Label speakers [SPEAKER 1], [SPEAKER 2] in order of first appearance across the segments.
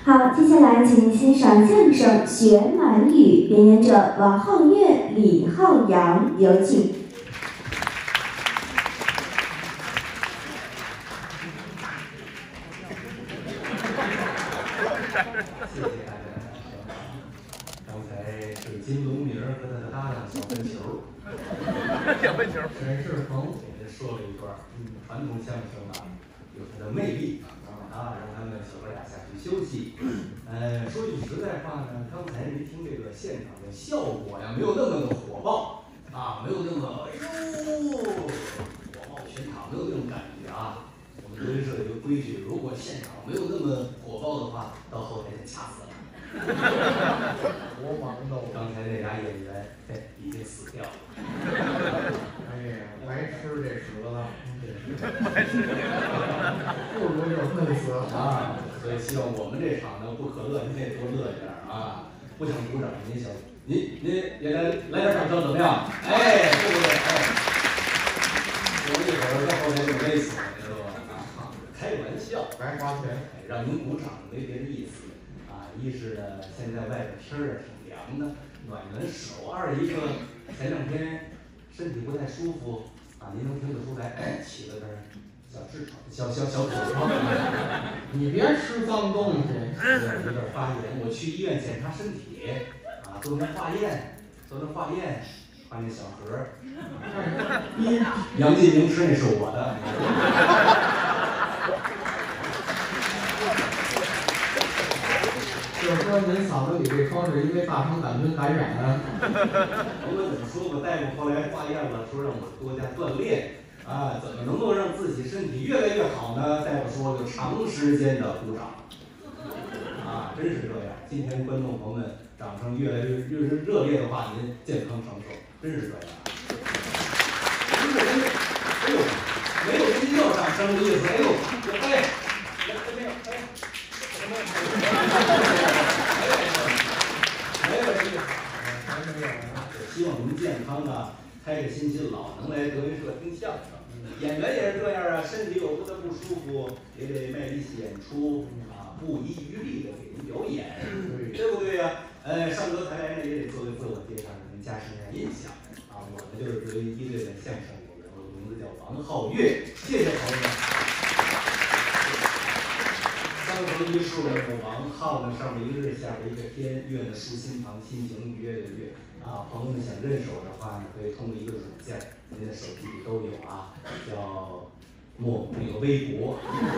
[SPEAKER 1] 好，接下来请欣赏相声《学满语》，表演者王浩月、李浩洋，有请。
[SPEAKER 2] 谢谢大家的掌声。刚才水晶龙明和他的搭档小分球，沈世鹏给他说了一段传统相声啊，有它的魅力啊，让他们小哥俩下去休息。说句实在话呢，刚才您听这个现场的效果呀，没有那么的火爆啊，没有那么火爆全场，没有那种感觉啊。我们德云社有一个规矩，如果现场没有那么火爆的话，到后台就掐死了。
[SPEAKER 3] 我忙到
[SPEAKER 2] 刚才那俩演员，已经死掉了。
[SPEAKER 3] 哎呀，白吃这蛇了，不如就弄死
[SPEAKER 2] 啊！所以希望我们这场呢，不可乐，您也多乐点啊！不想鼓掌，您也来点掌声怎么样？哎，对不对？哎，我一会儿到后台就累死了，知道吧？啊，开玩笑，
[SPEAKER 3] 白花钱，
[SPEAKER 2] 哎，让您鼓掌没别的意思啊。一是呢，现在外边天儿挺凉的，暖暖手；二一个前两天身体不太舒服啊，您能听得出来，起了点小痔疮、小口疮。
[SPEAKER 3] 你别吃脏东西，
[SPEAKER 2] 有点发炎，我去医院检查身体啊，做那化验，化验小盒儿，杨进明吃那是我的。
[SPEAKER 3] 就是说您嗓子里这疮是因为大肠杆菌感染啊？
[SPEAKER 2] 甭管怎么说吧，大夫后来化验了，说让我多加锻炼啊，怎么能够让自己身体越来越好呢？大夫说就长时间的鼓掌啊，真是这样。今天观众朋友们掌声越来越热烈的话，您健康长寿，真是这样。哎呦，没有人要掌声的意思，哎呦，哎，没有，希望您健康啊，开开心心，老能来德云社听相声。演员也是这样啊，身体有不得不舒服，也得卖力气演出啊，不遗余力的给您表演，对不对呀？上歌台来呢也得做个自我介绍，给您加深一下印象啊。我呢就是德云一队的相声演员，我的名字叫王浩月，谢谢朋友们。三横一竖的王，浩呢上面一个日，下边一个天，月呢竖心旁，心情愉悦的悦啊。朋友们想认识我的话呢，可以通过一个软件，您的手机里都有啊，叫那个微博。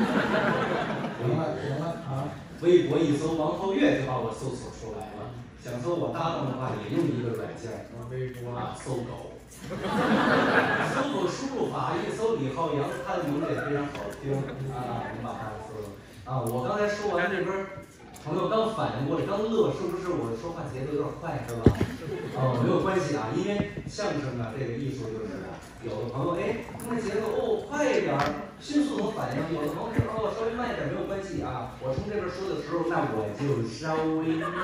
[SPEAKER 3] 行了啊，
[SPEAKER 2] 微博一搜王浩月就把我搜索出来了。想搜我搭档的话，也用一个软件，
[SPEAKER 3] 微博
[SPEAKER 2] 啊，搜狗。搜狗输入法一搜李浩洋，他的名字也非常好听啊，您把他搜了。啊，我刚才说完这边，朋友刚反应过来，刚乐，是不是我说话节奏有点快，是吧？哦，没有关系啊，因为相声啊，这个艺术就是有的朋友听着节奏快一点，迅速能反应；有的朋友是稍微慢一点，没有关系啊。我从这边说的时候，那我就稍微慢。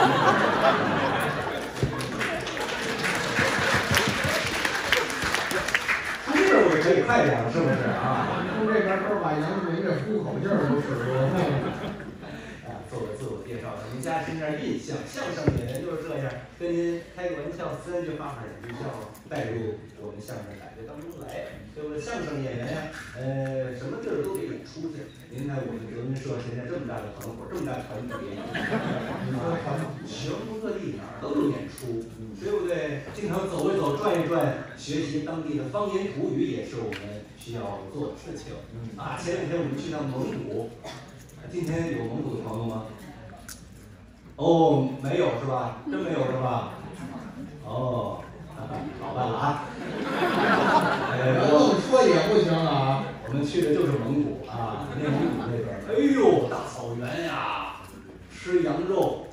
[SPEAKER 2] 从这边我就可以快点了，是不是啊？
[SPEAKER 3] 从这边都把杨明这出口劲儿都使出来了。
[SPEAKER 2] 做个自我介绍，给您加深点印象。相声演员就是这样，跟您开个玩笑，3句话2句笑，带入我们相声感觉当中来，对不对？相声演员呀，什么地儿都得演出去。您看我们德云社现在这么大的团伙，这么大团体，全国各地哪儿都有演出，对不对？经常走一走，转一转，学习当地的方言土语也是我们需要做的事情。啊，前2天我们去趟蒙古。今天有蒙古的朋友吗？哦，没有是吧？真没有是吧？哦，好办了啊。
[SPEAKER 3] 这么说也不行啊。
[SPEAKER 2] 我们去的就是蒙古啊，内蒙古那边。哎呦，大草原呀，吃羊肉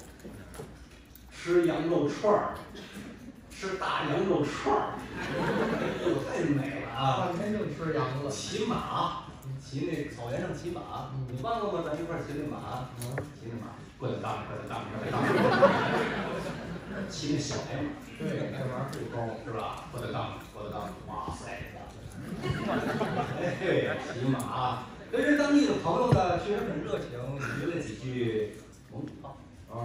[SPEAKER 2] 串儿，吃大羊肉串儿，哎呦，太美了啊！
[SPEAKER 3] 半天就吃羊了。
[SPEAKER 2] 骑马。骑那草原上骑马，你忘了吗？咱一块儿骑那马，骑那马，过来当，骑那小白马，
[SPEAKER 3] 对，那玩意儿最高
[SPEAKER 2] 是吧？过来当，哇塞！哎，骑马，跟这当地的朋友呢，确实很热情，学了几句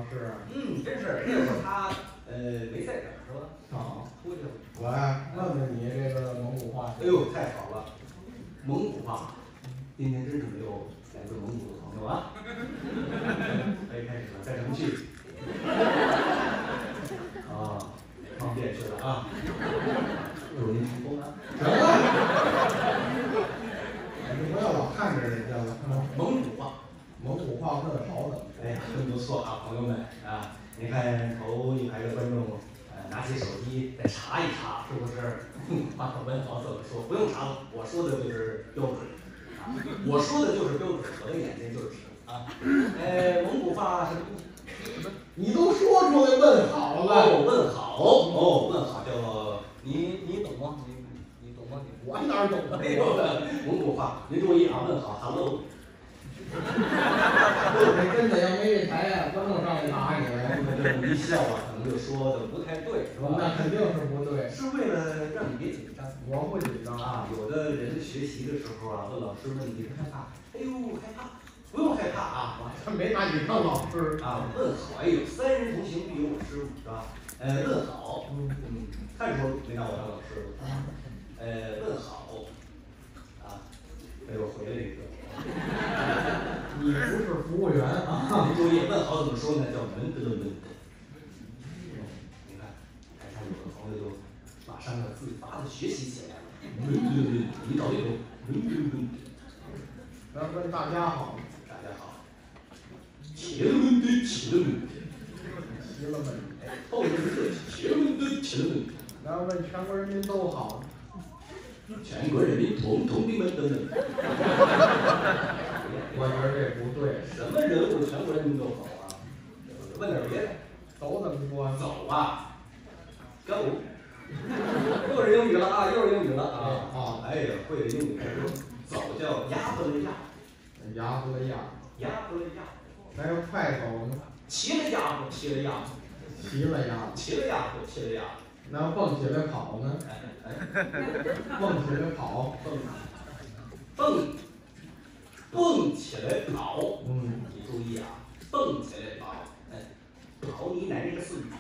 [SPEAKER 3] 是。
[SPEAKER 2] 真是那会儿他没在这儿是吧？
[SPEAKER 3] 啊，
[SPEAKER 2] 出去了。
[SPEAKER 3] 我问问你这个蒙古话。
[SPEAKER 2] 哎呦，太好了，蒙古话，今天真是没有2个蒙古的朋友啊。可以开始了，带什么去？啊，方便去了啊。祝您成功啊！
[SPEAKER 3] 行了，你不要老看着人家了。
[SPEAKER 2] 蒙古话。
[SPEAKER 3] 蒙古话问好怎么说？
[SPEAKER 2] 哎呀，真不错啊，朋友们啊！您看头一排的观众，拿起手机再查一查，是不是？把问好怎么说？不用查了，我说的就是标准啊！我说的就是标准，我的眼睛就是直啊！蒙古话什么？
[SPEAKER 3] 你都说出来问好了。
[SPEAKER 2] 哦，问好，哦，问好叫你懂吗？你懂吗？
[SPEAKER 3] 我哪懂啊？
[SPEAKER 2] 哎呦，蒙古话，您注意啊，问好 ，hello。
[SPEAKER 3] 这真的要没这台呀，观众上来打你了。
[SPEAKER 2] 一笑啊，可能就说的不太对，是吧？
[SPEAKER 3] 那肯定是不对，
[SPEAKER 2] 是为了让你别紧张。
[SPEAKER 3] 我不紧张
[SPEAKER 2] 啊。有的人学习的时候啊，问老师问题害怕，哎呦害怕，不用害怕啊，
[SPEAKER 3] 我没拿你当老师
[SPEAKER 2] 啊。问好，哎呦，3人同行必有我师傅，是吧？问好，看出没拿我当老师了。问好，啊，被我回了一个。
[SPEAKER 3] 你不是服务员啊！
[SPEAKER 2] 您注意，问好怎么说呢？叫门德门德。你看，台上有的朋友就马上要自发的学习起来了。门德门德，你找一种门德门德。
[SPEAKER 3] 咱问大家好，
[SPEAKER 2] 大家好。起了门德，起了门德。
[SPEAKER 3] 齐了问，
[SPEAKER 2] 后面是客气，起了门德，起了门德。
[SPEAKER 3] 然后问全国人民都好。
[SPEAKER 2] 全国人民统统的门德门德。
[SPEAKER 3] 我觉得这不对，
[SPEAKER 2] 什么人物全国人民都好啊？问点别的。
[SPEAKER 3] 走怎么说？
[SPEAKER 2] 走啊 ，go。又是英语了啊，又是英语了啊！哎呀，会的英语开说，走叫呀不了呀，
[SPEAKER 3] 呀不了呀，
[SPEAKER 2] 呀不了呀。
[SPEAKER 3] 还有快走呢？
[SPEAKER 2] 骑了呀不，骑了呀不，
[SPEAKER 3] 骑了呀，
[SPEAKER 2] 骑了呀不，骑了呀不。
[SPEAKER 3] 那蹦起来跑呢？蹦起来跑，
[SPEAKER 2] 蹦起来跑。你注意啊，蹦起来跑，跑你奶奶个孙子！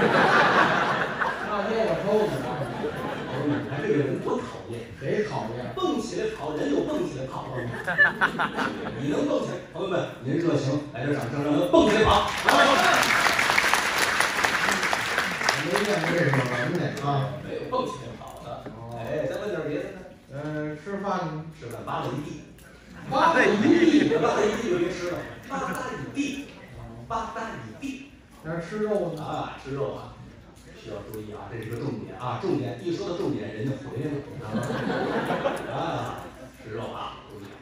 [SPEAKER 3] 那给我抽死了！
[SPEAKER 2] 朋友们，看这个人多讨厌！
[SPEAKER 3] 谁讨厌？
[SPEAKER 2] 蹦起来跑，人有蹦起来跑啊！你能蹦起来？朋友们，您热情，来点掌声，让他蹦起来跑！
[SPEAKER 3] 没见过这种人呢啊！
[SPEAKER 2] 没有蹦起来跑的。哎，再问点别的呢？
[SPEAKER 3] 吃饭呢？
[SPEAKER 2] 吃饭扒了一地。
[SPEAKER 3] 扒了一地，
[SPEAKER 2] 扒了一地就别吃了。扒大一地，扒大一地。
[SPEAKER 3] 那吃肉呢？
[SPEAKER 2] 啊，吃肉啊，需要注意啊，这是个重点啊，重点一说到重点，人家回来了啊，吃肉啊，注意。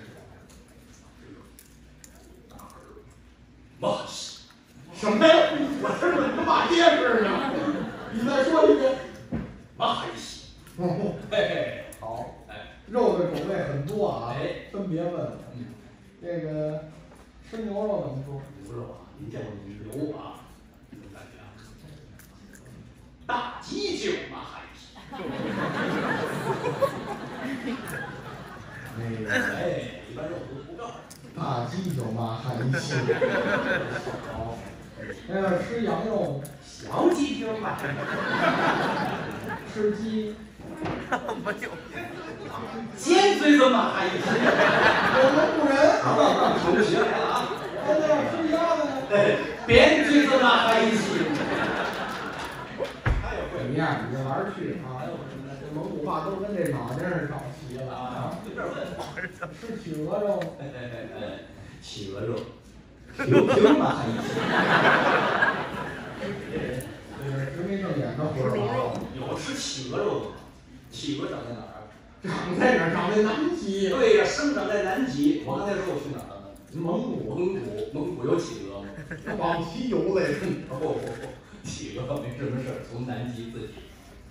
[SPEAKER 2] 马西，
[SPEAKER 3] 什么呀？我这怎么骂街似的？你再说一遍。
[SPEAKER 2] 马西，
[SPEAKER 3] 嘿嘿，好，肉的种类很多啊，分别问问。这个吃牛肉怎么说？
[SPEAKER 2] 牛肉啊，您见过牛啊？这种感觉啊。大鸡就马哈西。一般肉都不告诉你。
[SPEAKER 3] 大鸡就骂哈一气。好，那要吃羊肉呢？
[SPEAKER 2] 小鸡就骂。
[SPEAKER 3] 吃鸡。
[SPEAKER 2] 没有。尖嘴子马哈一气。
[SPEAKER 3] 我蒙古人。
[SPEAKER 2] 同学来了啊！
[SPEAKER 3] 那要吃鸭子呢？
[SPEAKER 2] 对，扁嘴子马哈一气。
[SPEAKER 3] 怎么样？你玩去啊！这蒙古话都跟这脑袋上找齐了啊！
[SPEAKER 2] 随便问。
[SPEAKER 3] 吃企鹅肉。
[SPEAKER 2] 企鹅肉。平马哈一气。
[SPEAKER 3] 这是直眉瞪眼的活儿。
[SPEAKER 2] 有吃企鹅肉的吗？企鹅长在哪儿啊？
[SPEAKER 3] 长在哪儿？长在南极。
[SPEAKER 2] 对呀，生长在南极。我刚才说我去哪儿了？
[SPEAKER 3] 蒙古。
[SPEAKER 2] 蒙古有企鹅吗？
[SPEAKER 3] 往西游来着。
[SPEAKER 2] 不，企鹅没什么事儿，从南极自己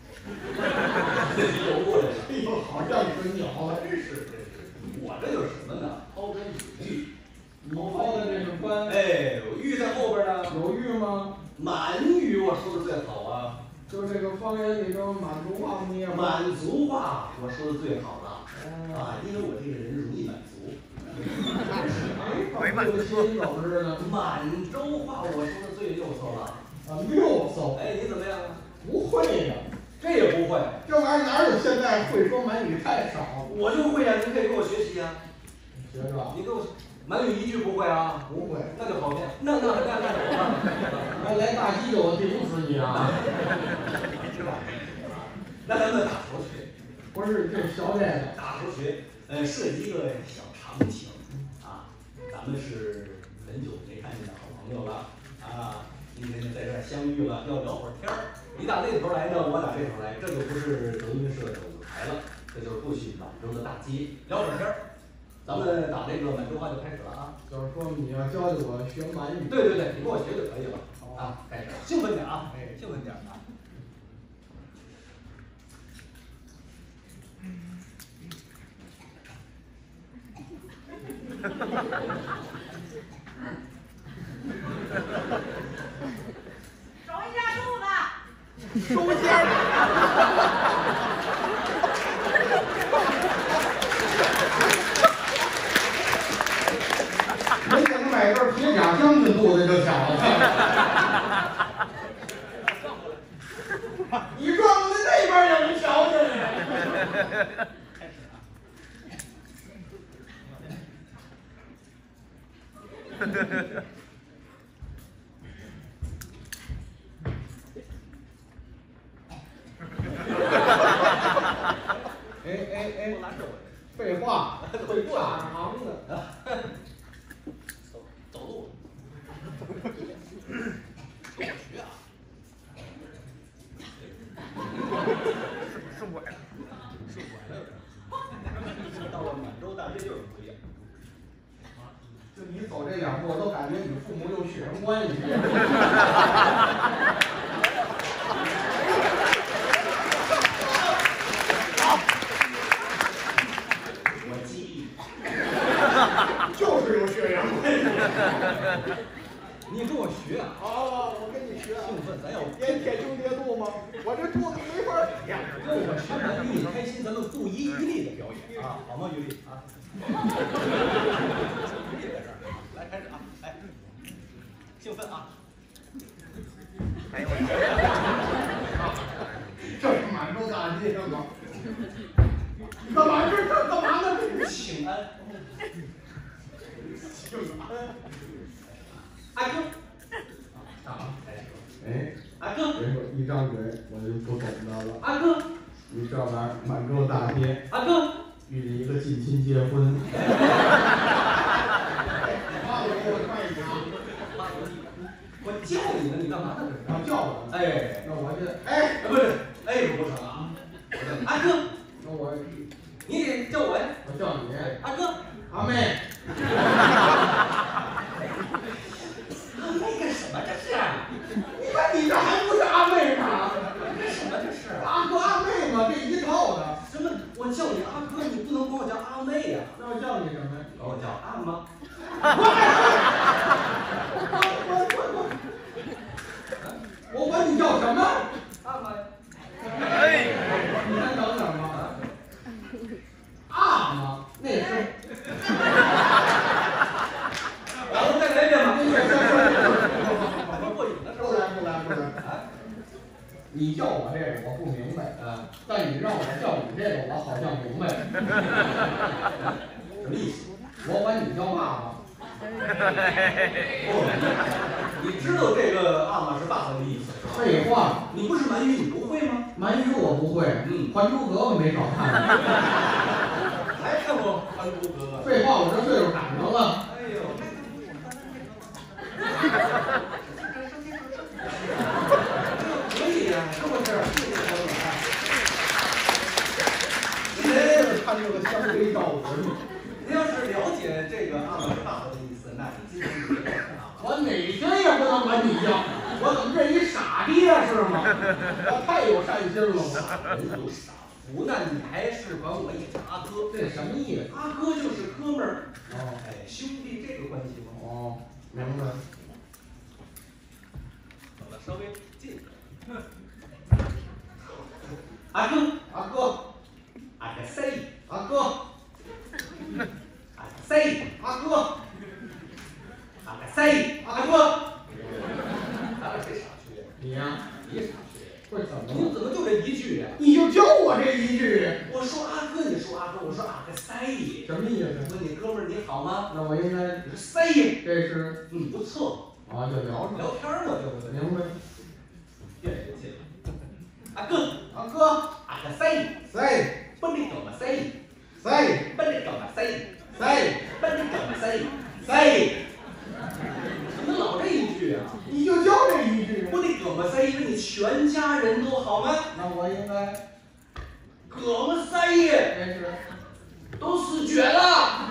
[SPEAKER 2] 游过来的。
[SPEAKER 3] 哎呦，好像是鸟啊！
[SPEAKER 2] 真是。我这有什么呢？抛砖引玉。
[SPEAKER 3] 你抛的这是砖。
[SPEAKER 2] 有玉在后边呢。
[SPEAKER 3] 有玉吗？
[SPEAKER 2] 满语我说的最好啊。
[SPEAKER 3] 就这个方言里头满族话你也
[SPEAKER 2] 满族话我说的最好了。因为我这个人容易满足。
[SPEAKER 3] 这心怎么着呢？
[SPEAKER 2] 满洲话我说的最溜索了。
[SPEAKER 3] 啊，溜索。
[SPEAKER 2] 哎，你怎么样啊？
[SPEAKER 3] 不会呀，
[SPEAKER 2] 这也不会。
[SPEAKER 3] 这玩意儿哪有现在会说满语太少？
[SPEAKER 2] 我就会呀，您可以跟我学习呀。
[SPEAKER 3] 学是吧？
[SPEAKER 2] 你给我满语一句不会啊？
[SPEAKER 3] 不会，
[SPEAKER 2] 那就好骗。那我
[SPEAKER 3] 来大鸡酒我顶死你啊！
[SPEAKER 2] 那咱们打头学。
[SPEAKER 3] 不是，这小这个
[SPEAKER 2] 打头学，涉及一个小常情啊。咱们是很久没看见的好朋友了啊，今天在这儿相遇了，要聊会儿天儿。你打那头来呢，我打这头来，这就不是德云社的舞台了，这就是过去满洲的大街，聊会儿天儿。咱们打这个满洲话就开始了啊。
[SPEAKER 3] 就是说你要教教我学满语。
[SPEAKER 2] 对对对，你跟我学就可以了。啊，开始，兴奋点啊，哎，兴奋点啊。
[SPEAKER 4] 收一下肚子。
[SPEAKER 3] 收下。没给他买根铁甲将军肚子就小了。你转过来那边也能瞧见你。哎，废话，会大长的。
[SPEAKER 2] 走路。跟我学啊。是拐了，是拐了。到了满洲大街就是不一样。
[SPEAKER 3] 就你走这两步，我都感觉你父母有血缘关系。
[SPEAKER 2] 我记忆。
[SPEAKER 3] 就是有血缘关系。
[SPEAKER 2] 你跟我学啊！
[SPEAKER 3] 哦，我跟你学。
[SPEAKER 2] 兴奋，咱要
[SPEAKER 3] 烟铁胸叠肚吗？我这肚子没法比呀。
[SPEAKER 2] 跟我学满语，你开心，咱们不遗余力的表演啊，好吗，于丽啊？来，开始啊！来，兴奋啊！哎呦我
[SPEAKER 3] 这是满洲大街上吗？干嘛这干嘛呢？
[SPEAKER 2] 请安。
[SPEAKER 3] 请安。
[SPEAKER 2] 阿哥。
[SPEAKER 3] 哎，
[SPEAKER 2] 阿哥。
[SPEAKER 3] 别说一张嘴我就不懂的了。
[SPEAKER 2] 阿哥。
[SPEAKER 3] 你这玩意儿满洲大街。
[SPEAKER 2] 阿哥。
[SPEAKER 3] 遇见一个近亲结婚。
[SPEAKER 2] 我叫你呢，你干嘛呢？
[SPEAKER 3] 要叫我？
[SPEAKER 2] 哎，
[SPEAKER 3] 那我就
[SPEAKER 2] 不是，哎不成啊！阿哥，
[SPEAKER 3] 那我
[SPEAKER 2] 你得叫我呀。
[SPEAKER 3] 我叫你
[SPEAKER 2] 阿哥，
[SPEAKER 3] 阿妹。
[SPEAKER 2] 阿妹干什么这是？
[SPEAKER 3] 你看你这还不是阿妹吗？
[SPEAKER 2] 干什么这是？
[SPEAKER 3] 阿哥阿妹嘛，这一套的。
[SPEAKER 2] 什么？我叫你阿哥，你不能管我叫阿妹呀。
[SPEAKER 3] 那我叫你什么呀？
[SPEAKER 2] 管我叫阿妈。
[SPEAKER 3] 我管你叫什么？
[SPEAKER 2] 阿妈。
[SPEAKER 3] 哎，你先等等吧。阿妈，那是。
[SPEAKER 2] 我再来一遍吧。
[SPEAKER 3] 不来。你叫我这个我不明白，但你让我叫你这个，我好像明白了。
[SPEAKER 2] 什么意思？
[SPEAKER 3] 我管你叫爸爸。
[SPEAKER 2] 你知道这个阿妈是爸爸的意思？
[SPEAKER 3] 废话，
[SPEAKER 2] 你不是满语，你不会吗？
[SPEAKER 3] 满语我不会，还珠格格没少看。
[SPEAKER 2] 还看过还珠格格？
[SPEAKER 3] 废话，我这岁数赶上了。
[SPEAKER 2] 哎呦！可以呀，是不是？
[SPEAKER 3] 看这个香妃赵文。
[SPEAKER 2] 您要是了解这个阿妈是爸爸的意思，那你今天别叫阿妈。
[SPEAKER 3] 我哪天也不能管你叫，我怎么这一傻爹是吗？我太有善心了，
[SPEAKER 2] 傻人有傻福，那你还是管我也叫阿哥，
[SPEAKER 3] 这什么意思？
[SPEAKER 2] 阿哥就是哥们儿，
[SPEAKER 3] 哦，
[SPEAKER 2] 哎，兄弟这个关系吗？
[SPEAKER 3] 哦，明白。
[SPEAKER 2] 走了，稍微近。阿哥，
[SPEAKER 3] 阿哥，
[SPEAKER 2] 阿个谁？
[SPEAKER 3] 阿哥，
[SPEAKER 2] 阿谁？
[SPEAKER 3] 阿哥，
[SPEAKER 2] 塞，阿哥，咱俩谁傻缺？
[SPEAKER 3] 你呀，
[SPEAKER 2] 你傻缺？
[SPEAKER 3] 不是怎么了？
[SPEAKER 2] 你怎么就这一句呀？
[SPEAKER 3] 你就教我这一句，
[SPEAKER 2] 我说阿哥，你说阿哥，我说阿哥塞。
[SPEAKER 3] 什么意思？
[SPEAKER 2] 我问你哥们儿你好吗？
[SPEAKER 3] 那我应该
[SPEAKER 2] 你说塞，
[SPEAKER 3] 这是
[SPEAKER 2] 不错
[SPEAKER 3] 啊，就聊
[SPEAKER 2] 聊天嘛，对不对？
[SPEAKER 3] 明白？
[SPEAKER 2] 越来越近了。阿哥，
[SPEAKER 3] 阿哥，
[SPEAKER 2] 阿哥塞，
[SPEAKER 3] 塞
[SPEAKER 2] 奔你哥们塞，
[SPEAKER 3] 塞
[SPEAKER 2] 奔你哥们塞，
[SPEAKER 3] 塞
[SPEAKER 2] 奔你哥们塞，塞。怎么老这一句啊？
[SPEAKER 3] 你就教这一句。
[SPEAKER 2] 我得哥们塞，因为你全家人都好吗？
[SPEAKER 3] 那我应该
[SPEAKER 2] 哥们塞，
[SPEAKER 3] 这是
[SPEAKER 2] 都死绝了。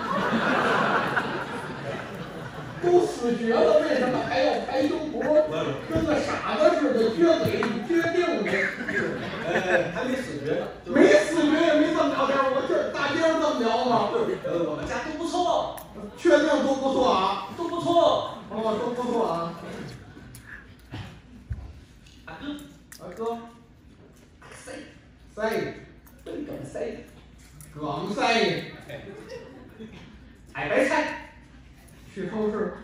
[SPEAKER 3] 都死绝了，为什么还要拍胸脯？跟个傻子似的撅嘴，你撅定的。
[SPEAKER 2] 还没死绝呢。
[SPEAKER 3] 没死绝也没这么聊天，我这大街上这么聊吗？
[SPEAKER 2] 我们家都不错，
[SPEAKER 3] 确定都不错啊？
[SPEAKER 2] 都不错。
[SPEAKER 3] 哦，都不错啊。
[SPEAKER 2] 阿哥，
[SPEAKER 3] 阿哥，
[SPEAKER 2] 塞，
[SPEAKER 3] 塞，
[SPEAKER 2] 奔哥们塞，
[SPEAKER 3] 梗塞，
[SPEAKER 2] 爱白菜。
[SPEAKER 3] 去超市。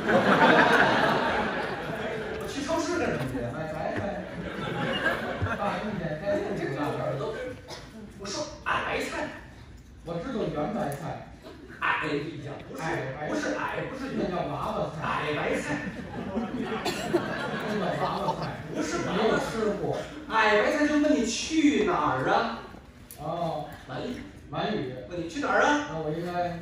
[SPEAKER 2] 我去超市干什么去？
[SPEAKER 3] 买白菜。大冬天该不吃大白
[SPEAKER 2] 都我说矮白菜，
[SPEAKER 3] 我知道圆白菜。
[SPEAKER 2] 矮不一样，不是矮，不是
[SPEAKER 3] 那叫娃娃菜。
[SPEAKER 2] 矮白菜，
[SPEAKER 3] 那叫娃娃菜。
[SPEAKER 2] 不是
[SPEAKER 3] 没有吃过。
[SPEAKER 2] 矮白菜就问你去哪儿啊？
[SPEAKER 3] 哦，满语。
[SPEAKER 2] 问你去哪儿啊？
[SPEAKER 3] 那我应该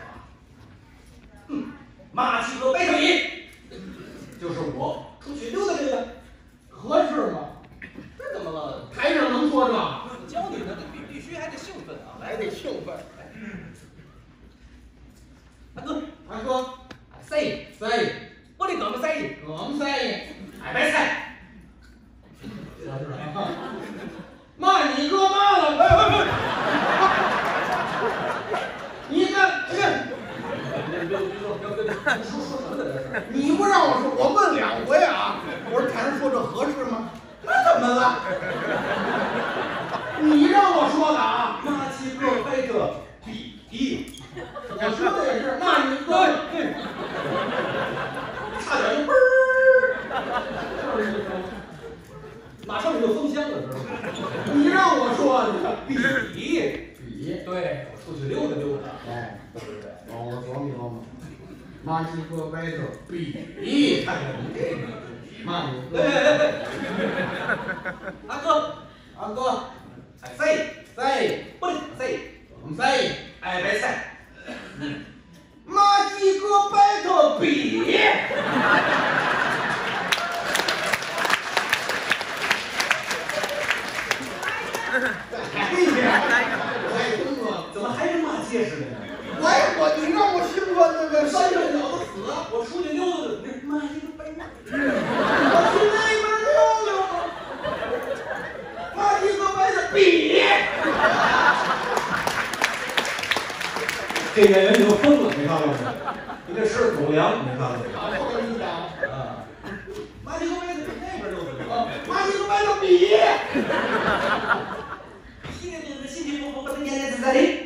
[SPEAKER 2] 马吉和贝特比，就是我出去溜达溜达，
[SPEAKER 3] 合适吗？
[SPEAKER 2] 这怎么了？
[SPEAKER 3] 台上能说这？
[SPEAKER 2] 我教你的，必须还得兴奋啊！
[SPEAKER 3] 还得兴奋。
[SPEAKER 2] 阿哥，
[SPEAKER 3] 阿哥，
[SPEAKER 2] 塞，我的哥们塞，
[SPEAKER 3] 梗塞，
[SPEAKER 2] 矮白菜，
[SPEAKER 3] 合适啊。骂你哥妈了！你看这。
[SPEAKER 2] 说什么呢？这是？
[SPEAKER 3] 你不让我说，我问2回啊！我说台上说这合适吗？那怎么了？你让我说的啊！
[SPEAKER 2] 马吉哥背着比，
[SPEAKER 3] 我说的也是骂你哥，
[SPEAKER 2] 差点就嘣儿，
[SPEAKER 3] 就是一声。
[SPEAKER 2] 马上你就封箱了，知道吗？
[SPEAKER 3] 你让我说的
[SPEAKER 2] 比，
[SPEAKER 3] 对，
[SPEAKER 2] 我出去溜达溜达，
[SPEAKER 3] 哎，
[SPEAKER 2] 对不对？
[SPEAKER 3] 我琢磨琢磨，骂你哥背着比，
[SPEAKER 2] 看看你这个，
[SPEAKER 3] 骂你哥。
[SPEAKER 2] 阿哥，哎塞，我的塞，哎白菜，
[SPEAKER 3] 骂你哥背着比。
[SPEAKER 2] 怎么还跟骂街似的呢？
[SPEAKER 3] 你让我兴奋那个山上小子死，
[SPEAKER 2] 我出去溜达，妈一个白菜，
[SPEAKER 3] 我去那边溜溜，骂你哥背着比。
[SPEAKER 2] 这演员就疯了，没看到吗？你这是狗粮，没看到吗？
[SPEAKER 3] 我跟你讲
[SPEAKER 2] 啊，妈你个背子比那边溜达，
[SPEAKER 3] 骂你哥背着比。
[SPEAKER 2] 稀里糊涂把这年年在里。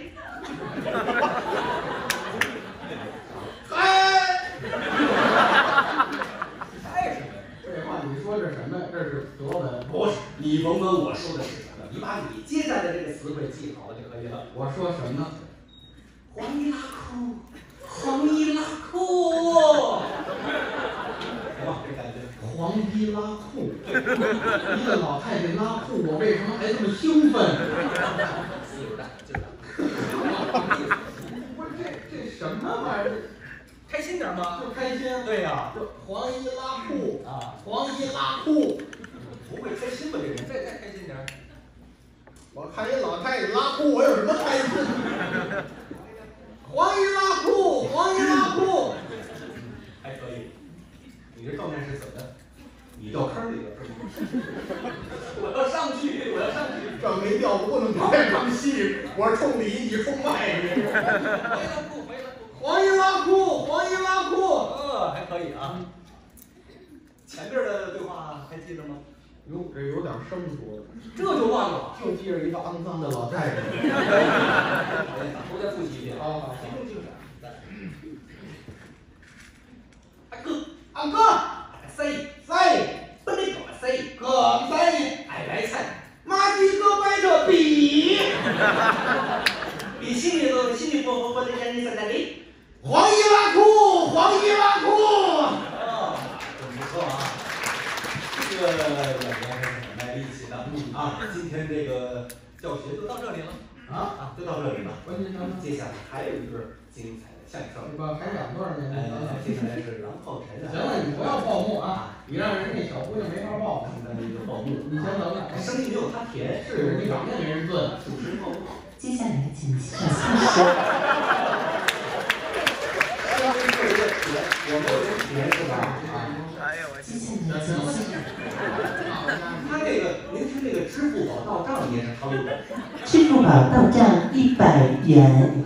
[SPEAKER 3] 这话你说这什么？这是德文。
[SPEAKER 2] 不是，你甭管我说的是什么，你把你接下来这个词汇记好了就可以了。
[SPEAKER 3] 我说什么？
[SPEAKER 2] 黄衣拉裤，黄衣拉裤，什么这感觉？
[SPEAKER 3] 黄衣拉裤，一个老太太拉裤，我为什么还这么兴奋？
[SPEAKER 2] 劲儿大，劲儿大。
[SPEAKER 3] 不是这什么玩意儿？
[SPEAKER 2] 开心点吗？
[SPEAKER 3] 就开心。
[SPEAKER 2] 对呀，
[SPEAKER 3] 这黄衣拉裤
[SPEAKER 2] 啊，
[SPEAKER 3] 黄衣拉裤，
[SPEAKER 2] 不会开心吧？这人再开心点。
[SPEAKER 3] 我看一老太太拉裤，我有什么开心？黄衣拉裤，黄衣拉裤，
[SPEAKER 2] 还可以。你这状态是怎么的？你掉坑里了是吗？我要上去，
[SPEAKER 3] 这没掉不能拍场戏，我冲里，你冲外去。黄衣拉裤，黄衣拉裤，
[SPEAKER 2] 还可以啊。前边的对话还记着吗？
[SPEAKER 3] 哟，这有点生疏，
[SPEAKER 2] 这就忘了，
[SPEAKER 3] 就记着一个肮脏的老太太。
[SPEAKER 2] 我再复习一遍啊，
[SPEAKER 3] 好，
[SPEAKER 2] 集中精神。阿
[SPEAKER 3] 啊哥，
[SPEAKER 2] 谁不能个谁？
[SPEAKER 3] 哥谁？
[SPEAKER 2] 爱来菜，
[SPEAKER 3] 马几个摆着比，
[SPEAKER 2] 比心里头心里不的眼睛在那里。
[SPEAKER 3] 黄一拉裤，黄一拉裤。
[SPEAKER 2] 哦，真不错啊。这个演员还是很卖力气的啊。今天这个教学就到这里了啊，就到这里了。接下来还有一段精彩的相声。
[SPEAKER 3] 这个还2段呢。
[SPEAKER 2] 接下来是郎炮陈。
[SPEAKER 3] 行了，你不要报幕啊！你让人家小姑娘没法报。
[SPEAKER 2] 一个报幕，
[SPEAKER 3] 你先等等，
[SPEAKER 2] 生意没有他甜，
[SPEAKER 3] 是你长得没人炖。
[SPEAKER 2] 主持人报幕。
[SPEAKER 1] 接下来请欣赏
[SPEAKER 2] 我没有人甜是吧？
[SPEAKER 3] 哎呦我去！
[SPEAKER 2] 他这个，您听这个支付宝到账也是常有的。
[SPEAKER 1] 支付宝到账100元。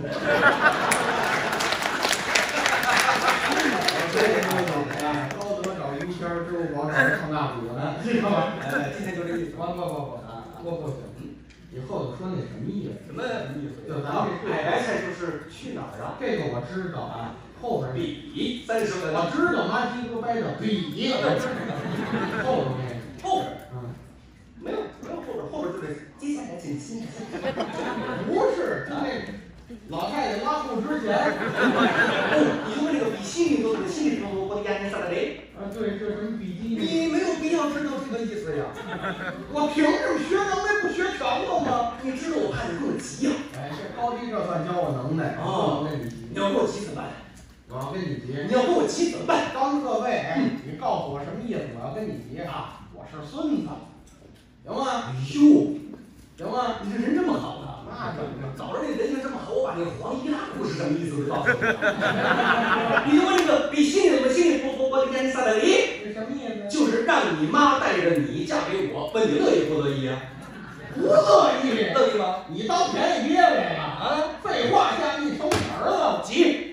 [SPEAKER 3] 高德找于谦，支付宝找创大股呢，知道吗？
[SPEAKER 2] 今天就这意思。
[SPEAKER 3] 不行，以后就说那什么意思？
[SPEAKER 2] 什么意思？
[SPEAKER 3] 就咱这
[SPEAKER 2] 爱来菜就是去哪儿啊？
[SPEAKER 3] 这个我知道啊，后边
[SPEAKER 2] 比30个。
[SPEAKER 3] 我知道马几个掰着比，后边
[SPEAKER 2] 后边没有后边就是接下来请欣赏。
[SPEAKER 3] 不是他那老太太拉裤之前。
[SPEAKER 2] 你说这个比心里头我的眼睛在那里。
[SPEAKER 3] 对，这什么比基尼？
[SPEAKER 2] 你没有必要知道这个意思呀。
[SPEAKER 3] 我凭什么学能耐不学全了吗？
[SPEAKER 2] 你知道我怕你跟我急呀。
[SPEAKER 3] 哎，这高低这算教我能耐，不能跟你急。
[SPEAKER 2] 你要跟我急怎么办？
[SPEAKER 3] 我要跟你急。
[SPEAKER 2] 你要跟我急怎么办？
[SPEAKER 3] 刚各位，你告诉我什么意思？我要跟你急啊！我是孙子，行吗？
[SPEAKER 2] 哟，
[SPEAKER 3] 行吗？
[SPEAKER 2] 你这人这么好啊？
[SPEAKER 3] 那怎么？
[SPEAKER 2] 早知道这人家这么好，我把那个黄衣拉裤是什么意思告诉你。你问这个比心里我的眼睛撒在里，
[SPEAKER 3] 这什么意思？
[SPEAKER 2] 就是让你妈带着你嫁给我，问你乐意不乐意啊？
[SPEAKER 3] 不乐意，
[SPEAKER 2] 乐意吗？
[SPEAKER 3] 你当便宜爹来了啊！废话，下你成词儿了，
[SPEAKER 2] 急。